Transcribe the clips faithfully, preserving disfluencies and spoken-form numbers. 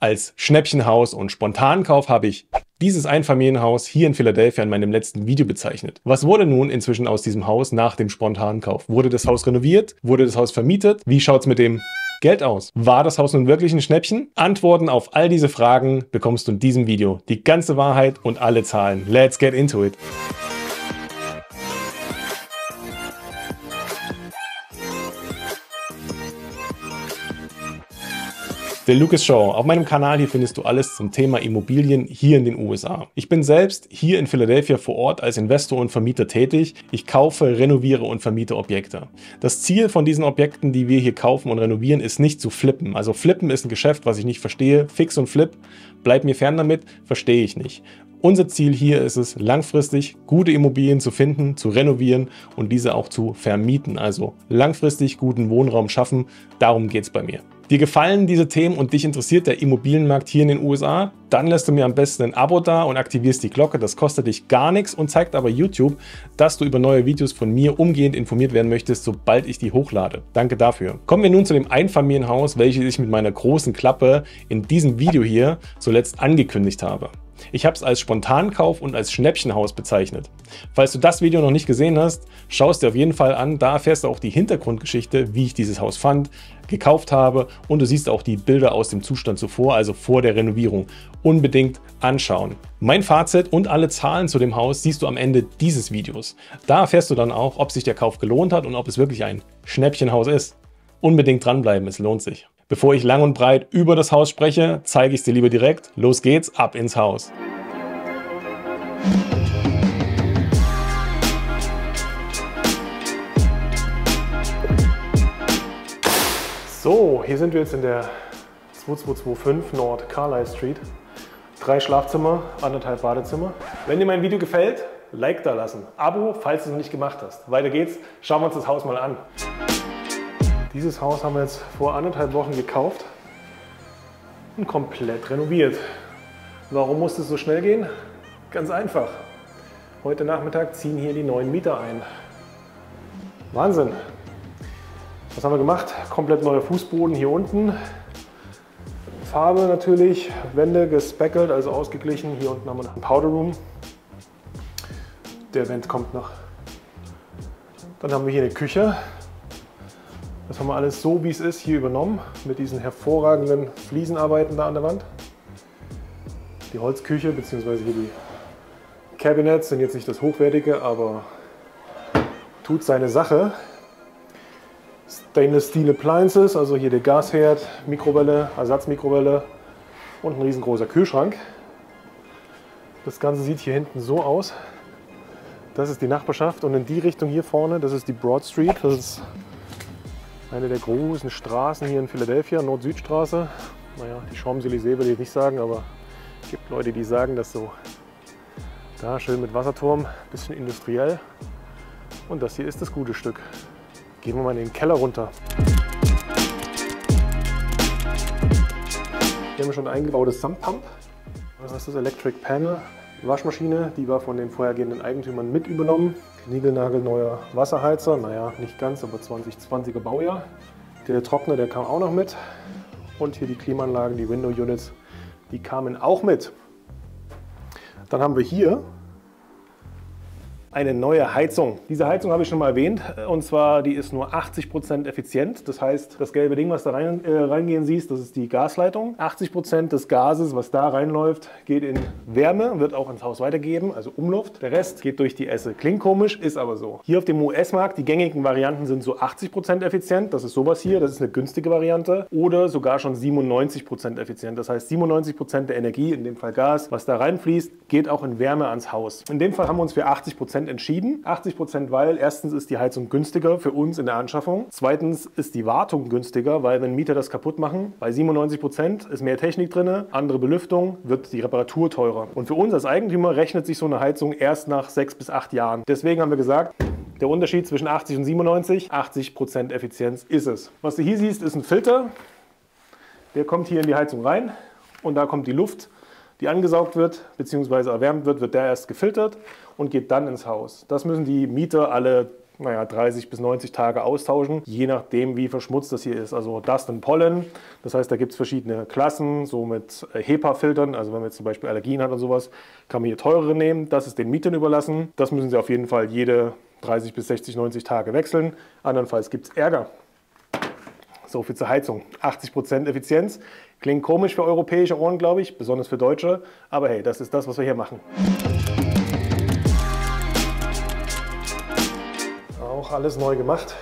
Als Schnäppchenhaus und Spontankauf habe ich dieses Einfamilienhaus hier in Philadelphia in meinem letzten Video bezeichnet. Was wurde nun inzwischen aus diesem Haus nach dem Spontankauf? Wurde das Haus renoviert? Wurde das Haus vermietet? Wie schaut es mit dem Geld aus? War das Haus nun wirklich ein Schnäppchen? Antworten auf all diese Fragen bekommst du in diesem Video. Die ganze Wahrheit und alle Zahlen. Let's get into it! Der Lucas Shaw. Auf meinem Kanal hier findest du alles zum Thema Immobilien hier in den U S A. Ich bin selbst hier in Philadelphia vor Ort als Investor und Vermieter tätig. Ich kaufe, renoviere und vermiete Objekte. Das Ziel von diesen Objekten, die wir hier kaufen und renovieren, ist nicht zu flippen. Also flippen ist ein Geschäft, was ich nicht verstehe. Fix und Flip, bleib mir fern damit, verstehe ich nicht. Unser Ziel hier ist es, langfristig gute Immobilien zu finden, zu renovieren und diese auch zu vermieten. Also langfristig guten Wohnraum schaffen, darum geht es bei mir. Dir gefallen diese Themen und dich interessiert der Immobilienmarkt hier in den U S A? Dann lässt du mir am besten ein Abo da und aktivierst die Glocke. Das kostet dich gar nichts und zeigt aber YouTube, dass du über neue Videos von mir umgehend informiert werden möchtest, sobald ich die hochlade. Danke dafür. Kommen wir nun zu dem Einfamilienhaus, welches ich mit meiner großen Klappe in diesem Video hier zuletzt angekündigt habe. Ich habe es als Spontankauf und als Schnäppchenhaus bezeichnet. Falls du das Video noch nicht gesehen hast, schau es dir auf jeden Fall an. Da erfährst du auch die Hintergrundgeschichte, wie ich dieses Haus fand, gekauft habe und du siehst auch die Bilder aus dem Zustand zuvor, also vor der Renovierung. Unbedingt anschauen. Mein Fazit und alle Zahlen zu dem Haus siehst du am Ende dieses Videos. Da erfährst du dann auch, ob sich der Kauf gelohnt hat und ob es wirklich ein Schnäppchenhaus ist. Unbedingt dranbleiben, es lohnt sich. Bevor ich lang und breit über das Haus spreche, zeige ich es dir lieber direkt. Los geht's, ab ins Haus. So, hier sind wir jetzt in der zweitausendzweihundertfünfundzwanzig Nord Carlisle Street. Drei Schlafzimmer, anderthalb Badezimmer. Wenn dir mein Video gefällt, Like da lassen. Abo, falls du es noch nicht gemacht hast. Weiter geht's, schauen wir uns das Haus mal an. Dieses Haus haben wir jetzt vor anderthalb Wochen gekauft und komplett renoviert. Warum musste es so schnell gehen? Ganz einfach. Heute Nachmittag ziehen hier die neuen Mieter ein. Wahnsinn! Was haben wir gemacht? Komplett neuer Fußboden hier unten. Farbe natürlich, Wände gespeckelt, also ausgeglichen. Hier unten haben wir noch einen Powder Room. Der Vent kommt noch. Dann haben wir hier eine Küche. Das haben wir alles so, wie es ist, hier übernommen, mit diesen hervorragenden Fliesenarbeiten da an der Wand. Die Holzküche bzw. hier die Cabinets sind jetzt nicht das Hochwertige, aber tut seine Sache. Stainless Steel Appliances, also hier der Gasherd, Mikrowelle, Ersatzmikrowelle und ein riesengroßer Kühlschrank. Das Ganze sieht hier hinten so aus. Das ist die Nachbarschaft und in die Richtung hier vorne, das ist die Broad Street. Das ist eine der großen Straßen hier in Philadelphia, Nord-Süd-Straße. Naja, die Champs-Élysées will ich nicht sagen, aber es gibt Leute, die sagen das so. Da schön mit Wasserturm, bisschen industriell. Und das hier ist das gute Stück. Gehen wir mal in den Keller runter. Hier haben wir schon ein eingebautes Sump-Pump. Das ist das Electric Panel. Die Waschmaschine, die war von den vorhergehenden Eigentümern mit übernommen. Niegelnagelneuer Wasserheizer, naja, nicht ganz, aber zwanzig zwanziger Baujahr. Der Trockner, der kam auch noch mit. Und hier die Klimaanlagen, die Window Units, die kamen auch mit. Dann haben wir hier eine neue Heizung. Diese Heizung habe ich schon mal erwähnt und zwar die ist nur achtzig Prozent effizient. Das heißt, das gelbe Ding, was da rein, äh, reingehen siehst, das ist die Gasleitung. achtzig Prozent des Gases, was da reinläuft, geht in Wärme, wird auch ins Haus weitergegeben, also Umluft. Der Rest geht durch die Esse. Klingt komisch, ist aber so. Hier auf dem U S-Markt, die gängigen Varianten sind so achtzig Prozent effizient. Das ist sowas hier, das ist eine günstige Variante. Oder sogar schon siebenundneunzig Prozent effizient. Das heißt, siebenundneunzig Prozent der Energie, in dem Fall Gas, was da reinfließt, geht auch in Wärme ans Haus. In dem Fall haben wir uns für achtzig Prozent entschieden. achtzig Prozent, weil erstens ist die Heizung günstiger für uns in der Anschaffung. Zweitens ist die Wartung günstiger, weil wenn Mieter das kaputt machen, bei siebenundneunzig Prozent ist mehr Technik drin, andere Belüftung, wird die Reparatur teurer. Und für uns als Eigentümer rechnet sich so eine Heizung erst nach sechs bis acht Jahren. Deswegen haben wir gesagt, der Unterschied zwischen achtzig und siebenundneunzig, achtzig Prozent Effizienz ist es. Was du hier siehst, ist ein Filter. Der kommt hier in die Heizung rein und da kommt die Luft, die angesaugt wird bzw. erwärmt wird, wird der erst gefiltert und geht dann ins Haus. Das müssen die Mieter alle naja, dreißig bis neunzig Tage austauschen, je nachdem, wie verschmutzt das hier ist. Also Dust und Pollen, das heißt, da gibt es verschiedene Klassen, so mit HEPA-Filtern. Also wenn man jetzt zum Beispiel Allergien hat und sowas, kann man hier teurere nehmen. Das ist den Mietern überlassen. Das müssen sie auf jeden Fall jede dreißig bis sechzig, neunzig Tage wechseln. Andernfalls gibt es Ärger. So viel zur Heizung. achtzig Prozent Effizienz. Klingt komisch für europäische Ohren, glaube ich, besonders für Deutsche. Aber hey, das ist das, was wir hier machen. Auch alles neu gemacht.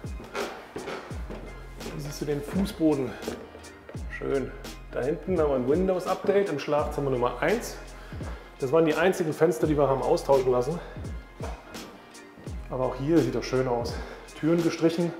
Hier siehst du den Fußboden. Schön. Da hinten haben wir ein Windows-Update im Schlafzimmer Nummer eins. Das waren die einzigen Fenster, die wir haben austauschen lassen. Aber auch hier sieht das schön aus. Türen gestrichen.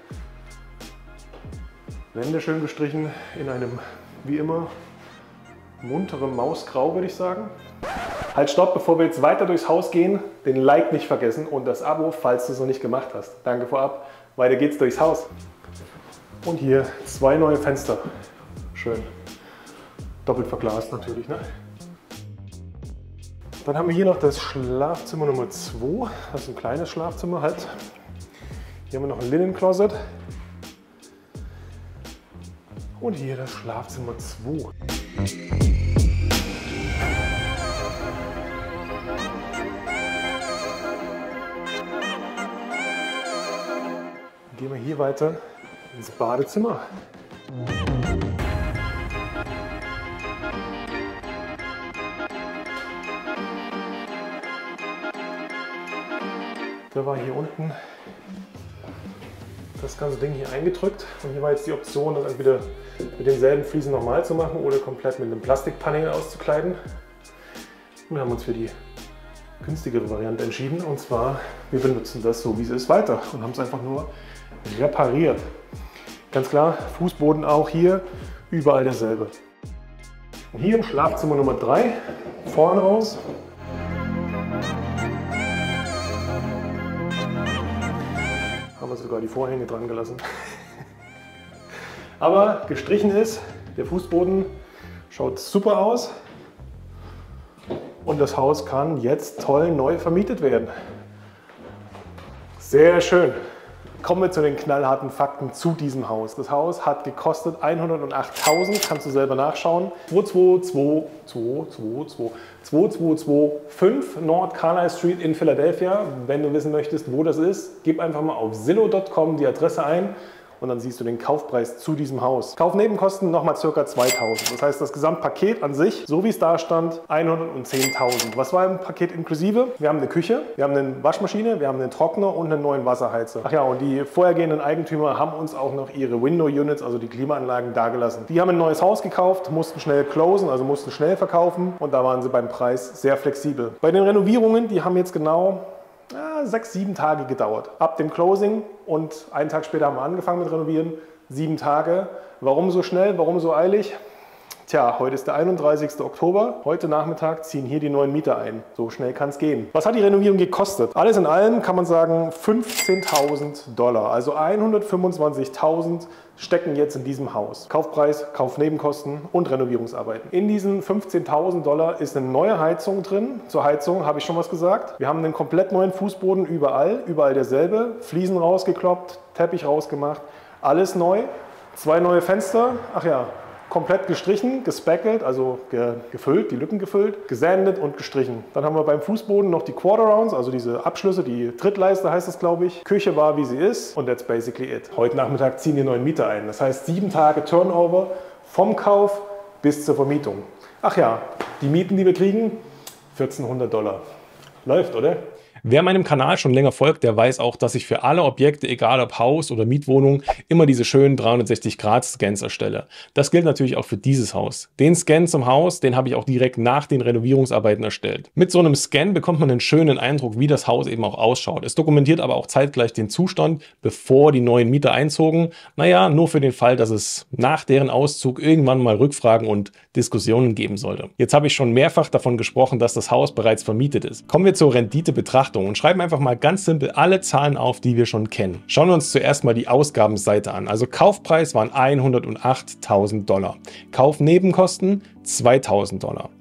Wände schön gestrichen in einem, wie immer, munterem Mausgrau, würde ich sagen. Halt, stopp, bevor wir jetzt weiter durchs Haus gehen, den Like nicht vergessen und das Abo, falls du es noch nicht gemacht hast. Danke vorab. Weiter geht's durchs Haus. Und hier zwei neue Fenster. Schön. Doppelt verglast natürlich, ne? Dann haben wir hier noch das Schlafzimmer Nummer zwei. Das ist ein kleines Schlafzimmer halt. Hier haben wir noch ein Linen-Closet. Und hier das Schlafzimmer zwei. Gehen wir hier weiter ins Badezimmer. Da war hier unten das ganze Ding hier eingedrückt und hier war jetzt die Option, das entweder mit denselben Fliesen nochmal zu machen oder komplett mit einem Plastikpanel auszukleiden. Und wir haben uns für die günstigere Variante entschieden, und zwar wir benutzen das so wie es ist weiter und haben es einfach nur repariert. Ganz klar, Fußboden auch hier, überall derselbe. Und hier im Schlafzimmer Nummer drei, vorne raus. Haben wir sogar die Vorhänge dran gelassen. Aber gestrichen ist, der Fußboden schaut super aus und das Haus kann jetzt toll neu vermietet werden. Sehr schön. Kommen wir zu den knallharten Fakten zu diesem Haus. Das Haus hat gekostet hundertachttausend, kannst du selber nachschauen. zwei zwei zwei zwei zwei zwei zwei zwei fünf North Carlisle Street in Philadelphia. Wenn du wissen möchtest, wo das ist, gib einfach mal auf Zillow Punkt com die Adresse ein. Und dann siehst du den Kaufpreis zu diesem Haus. Kaufnebenkosten nochmal ca. zweitausend. Das heißt, das Gesamtpaket an sich, so wie es da stand, hundertzehntausend. Was war im Paket inklusive? Wir haben eine Küche, wir haben eine Waschmaschine, wir haben einen Trockner und einen neuen Wasserheizer. Ach ja, und die vorhergehenden Eigentümer haben uns auch noch ihre Window Units, also die Klimaanlagen, dagelassen. Die haben ein neues Haus gekauft, mussten schnell closen, also mussten schnell verkaufen. Und da waren sie beim Preis sehr flexibel. Bei den Renovierungen, die haben jetzt genau Ja, sechs, sieben Tage gedauert. Ab dem Closing und einen Tag später haben wir angefangen mit Renovieren. Sieben Tage. Warum so schnell? Warum so eilig? Tja, heute ist der einunddreißigste Oktober. Heute Nachmittag ziehen hier die neuen Mieter ein. So schnell kann es gehen. Was hat die Renovierung gekostet? Alles in allem kann man sagen fünfzehntausend Dollar. Also hundertfünfundzwanzigtausend stecken jetzt in diesem Haus. Kaufpreis, Kaufnebenkosten und Renovierungsarbeiten. In diesen fünfzehntausend Dollar ist eine neue Heizung drin. Zur Heizung habe ich schon was gesagt. Wir haben einen komplett neuen Fußboden überall, überall derselbe. Fliesen rausgekloppt, Teppich rausgemacht, alles neu. Zwei neue Fenster, ach ja, komplett gestrichen, gespackelt, also ge gefüllt, die Lücken gefüllt, gesandet und gestrichen. Dann haben wir beim Fußboden noch die Quarter Rounds, also diese Abschlüsse, die Trittleiste heißt das, glaube ich. Küche war, wie sie ist, und that's basically it. Heute Nachmittag ziehen die neuen Mieter ein. Das heißt sieben Tage Turnover vom Kauf bis zur Vermietung. Ach ja, die Mieten, die wir kriegen, vierzehnhundert Dollar. Läuft, oder? Wer meinem Kanal schon länger folgt, der weiß auch, dass ich für alle Objekte, egal ob Haus oder Mietwohnung, immer diese schönen dreihundertsechzig Grad Scans erstelle. Das gilt natürlich auch für dieses Haus. Den Scan zum Haus, den habe ich auch direkt nach den Renovierungsarbeiten erstellt. Mit so einem Scan bekommt man einen schönen Eindruck, wie das Haus eben auch ausschaut. Es dokumentiert aber auch zeitgleich den Zustand, bevor die neuen Mieter einzogen. Naja, nur für den Fall, dass es nach deren Auszug irgendwann mal Rückfragen und Diskussionen geben sollte. Jetzt habe ich schon mehrfach davon gesprochen, dass das Haus bereits vermietet ist. Kommen wir zur Renditebetrachtung und schreiben einfach mal ganz simpel alle Zahlen auf, die wir schon kennen. Schauen wir uns zuerst mal die Ausgabenseite an. Also Kaufpreis waren hundertachttausend Dollar. Kaufnebenkosten zweitausend Dollar.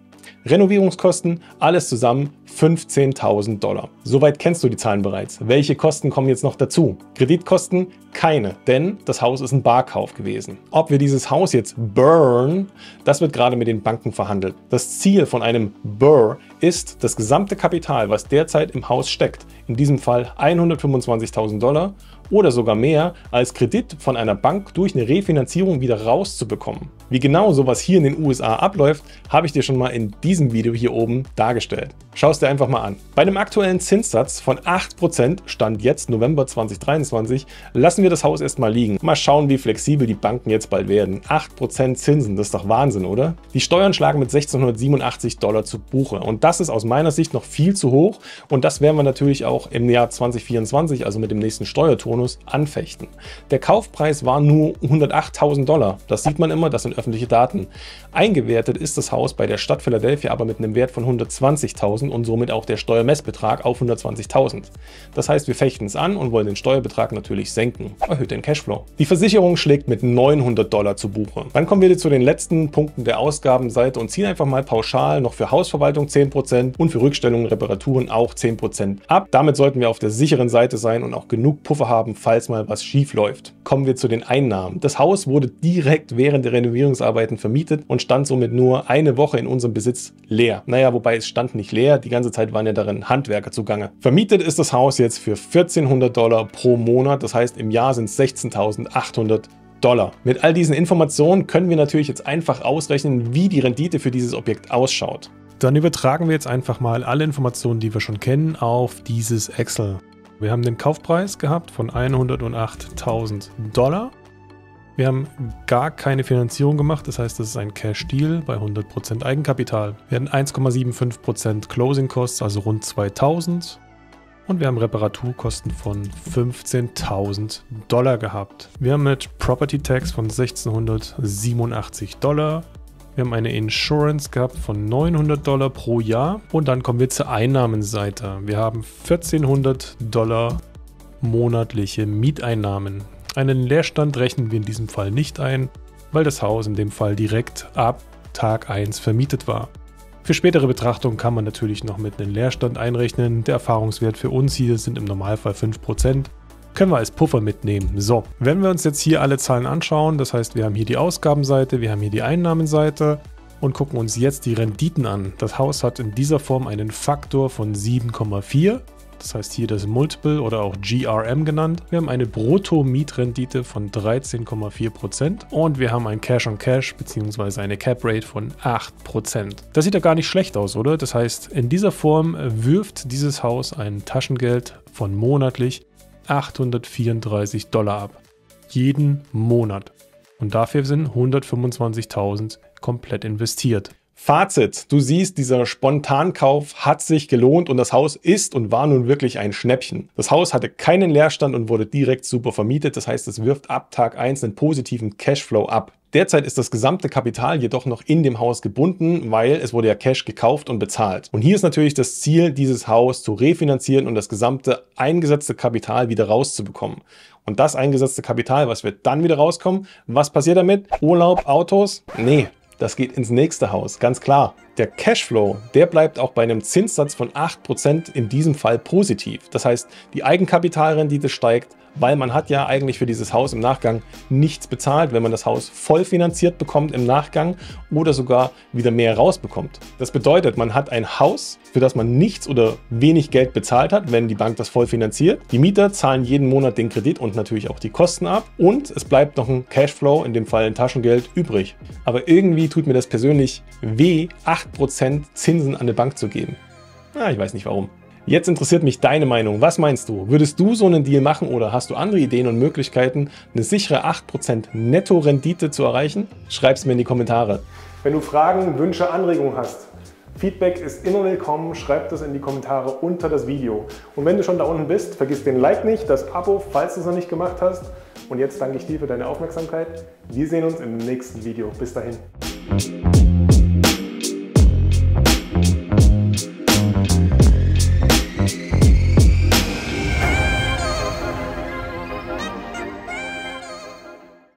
Renovierungskosten, alles zusammen fünfzehntausend Dollar. Soweit kennst du die Zahlen bereits. Welche Kosten kommen jetzt noch dazu? Kreditkosten? Keine, denn das Haus ist ein Barkauf gewesen. Ob wir dieses Haus jetzt burn, das wird gerade mit den Banken verhandelt. Das Ziel von einem Burr ist, das gesamte Kapital, was derzeit im Haus steckt, in diesem Fall hundertfünfundzwanzigtausend Dollar oder sogar mehr, als Kredit von einer Bank durch eine Refinanzierung wieder rauszubekommen. Wie genau sowas hier in den U S A abläuft, habe ich dir schon mal in diesem Video hier oben dargestellt. Schau es dir einfach mal an. Bei einem aktuellen Zinssatz von acht Prozent, Stand jetzt November zweitausenddreiundzwanzig, lassen wir das Haus erstmal liegen. Mal schauen, wie flexibel die Banken jetzt bald werden. acht Prozent Zinsen, das ist doch Wahnsinn, oder? Die Steuern schlagen mit sechzehnhundertsiebenundachtzig Dollar zu Buche und das ist aus meiner Sicht noch viel zu hoch und das werden wir natürlich auch im Jahr zweitausendvierundzwanzig, also mit dem nächsten Steuerturnus, anfechten. Der Kaufpreis war nur hundertachttausend Dollar. Das sieht man immer, das sind öffentliche Daten. Eingewertet ist das Haus bei der Stadt Philadelphia aber mit einem Wert von hundertzwanzigtausend und somit auch der Steuermessbetrag auf hundertzwanzigtausend. Das heißt, wir fechten es an und wollen den Steuerbetrag natürlich senken. Erhöht den Cashflow. Die Versicherung schlägt mit neunhundert Dollar zu Buche. Dann kommen wir zu den letzten Punkten der Ausgabenseite und ziehen einfach mal pauschal noch für Hausverwaltung zehn Prozent und für Rückstellungen und Reparaturen auch zehn Prozent ab. Damit sollten wir auf der sicheren Seite sein und auch genug Puffer haben, falls mal was schief läuft. Kommen wir zu den Einnahmen. Das Haus wurde direkt während der Renovierungsarbeiten vermietet und stand somit nur eine Woche in unserem Besitz leer. Naja, wobei es stand nicht leer, die ganze Zeit waren ja darin Handwerker zugange. Vermietet ist das Haus jetzt für vierzehnhundert Dollar pro Monat, das heißt im Jahr sind es sechzehntausendachthundert Dollar. Mit all diesen Informationen können wir natürlich jetzt einfach ausrechnen, wie die Rendite für dieses Objekt ausschaut. Dann übertragen wir jetzt einfach mal alle Informationen, die wir schon kennen, auf dieses Excel. Wir haben den Kaufpreis gehabt von hundertachttausend Dollar. Wir haben gar keine Finanzierung gemacht, das heißt, das ist ein Cash-Deal bei hundert Prozent Eigenkapital. Wir hatten eins Komma fünfundsiebzig Prozent Closing Costs, also rund zweitausend. Und wir haben Reparaturkosten von fünfzehntausend Dollar gehabt. Wir haben mit Property Tax von sechzehnhundertsiebenundachtzig Dollar. Wir haben eine Insurance gehabt von neunhundert Dollar pro Jahr. Und dann kommen wir zur Einnahmenseite. Wir haben vierzehnhundert Dollar monatliche Mieteinnahmen. Einen Leerstand rechnen wir in diesem Fall nicht ein, weil das Haus in dem Fall direkt ab Tag eins vermietet war. Für spätere Betrachtung kann man natürlich noch mit einem Leerstand einrechnen. Der Erfahrungswert für uns hier sind im Normalfall fünf Prozent. Können wir als Puffer mitnehmen. So, wenn wir uns jetzt hier alle Zahlen anschauen, das heißt, wir haben hier die Ausgabenseite, wir haben hier die Einnahmenseite und gucken uns jetzt die Renditen an. Das Haus hat in dieser Form einen Faktor von sieben Komma vier. Das heißt hier das Multiple oder auch G R M genannt. Wir haben eine Brutto-Mietrendite von dreizehn Komma vier Prozent und wir haben ein Cash-on-Cash bzw. eine Cap-Rate von acht Prozent. Das sieht ja gar nicht schlecht aus, oder? Das heißt, in dieser Form wirft dieses Haus ein Taschengeld von monatlich achthundertvierunddreißig Dollar ab. Jeden Monat. Und dafür sind hundertfünfundzwanzigtausend komplett investiert. Fazit, du siehst, dieser Spontankauf hat sich gelohnt und das Haus ist und war nun wirklich ein Schnäppchen. Das Haus hatte keinen Leerstand und wurde direkt super vermietet, das heißt, es wirft ab Tag eins einen positiven Cashflow ab. Derzeit ist das gesamte Kapital jedoch noch in dem Haus gebunden, weil es wurde ja Cash gekauft und bezahlt. Und hier ist natürlich das Ziel, dieses Haus zu refinanzieren und das gesamte eingesetzte Kapital wieder rauszubekommen. Und das eingesetzte Kapital, was wird dann wieder rauskommen? Was passiert damit? Urlaub, Autos? Nee. Das geht ins nächste Haus, ganz klar. Der Cashflow, der bleibt auch bei einem Zinssatz von acht Prozent in diesem Fall positiv. Das heißt, die Eigenkapitalrendite steigt, weil man hat ja eigentlich für dieses Haus im Nachgang nichts bezahlt, wenn man das Haus voll finanziert bekommt im Nachgang oder sogar wieder mehr rausbekommt. Das bedeutet, man hat ein Haus, für das man nichts oder wenig Geld bezahlt hat, wenn die Bank das voll finanziert. Die Mieter zahlen jeden Monat den Kredit und natürlich auch die Kosten ab und es bleibt noch ein Cashflow, in dem Fall ein Taschengeld, übrig. Aber irgendwie tut mir das persönlich weh, acht Prozent Zinsen an eine Bank zu geben. Na, ich weiß nicht warum. Jetzt interessiert mich deine Meinung. Was meinst du? Würdest du so einen Deal machen oder hast du andere Ideen und Möglichkeiten, eine sichere acht Prozent Netto-Rendite zu erreichen? Schreib es mir in die Kommentare. Wenn du Fragen, Wünsche, Anregungen hast, Feedback ist immer willkommen, schreib das in die Kommentare unter das Video. Und wenn du schon da unten bist, vergiss den Like nicht, das Abo, falls du es noch nicht gemacht hast. Und jetzt danke ich dir für deine Aufmerksamkeit. Wir sehen uns im nächsten Video. Bis dahin.